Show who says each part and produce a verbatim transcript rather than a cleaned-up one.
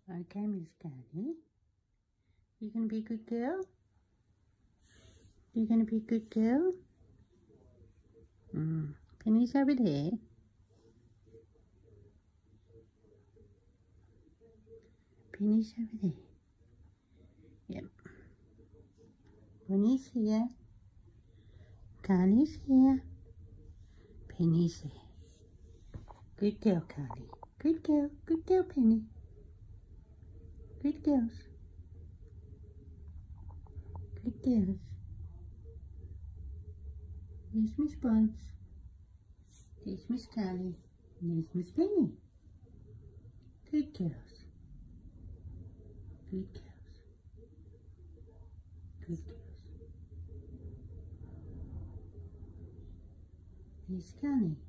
Speaker 1: Okay, Miss Carly. You gonna be a good girl? You gonna be a good girl? Mm. Penny's over there. Penny's over there. Yep. Bonnie's here. Carly's here. Penny's here. Good girl, Carly. Good girl. Good girl, Penny. Good girls. Good girls. Here's Miss Buns. There's Miss Carly. And there's Miss Penny. Good girls. Good girls. Good girls. There's Carly.